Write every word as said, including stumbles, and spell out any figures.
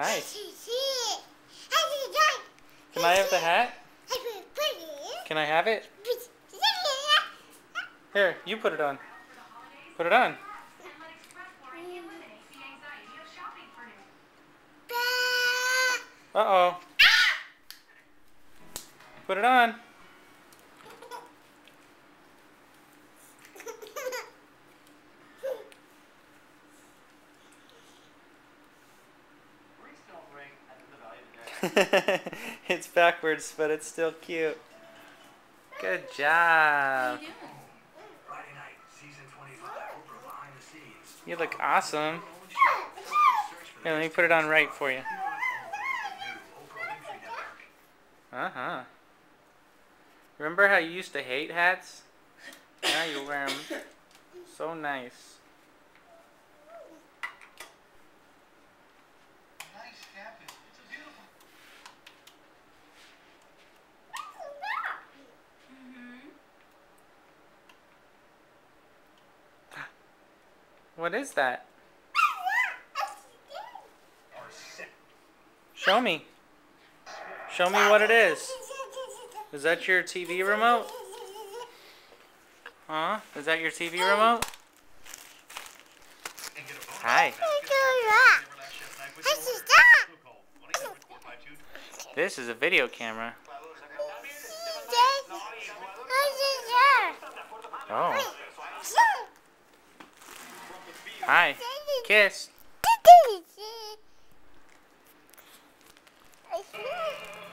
Hi. Can I have the hat? Can I have it? Here, you put it on. Put it on. Uh-oh. Put it on. It's backwards, but it's still cute. Good job. You look awesome. Here, let me put it on right for you. Uh-huh. Remember how you used to hate hats? Now you wear them. So nice. What is that? Show me. Show me what it is. Is that your T V remote? Huh? Is that your T V remote? Hi. This is a video camera. Oh. Hi. Kiss.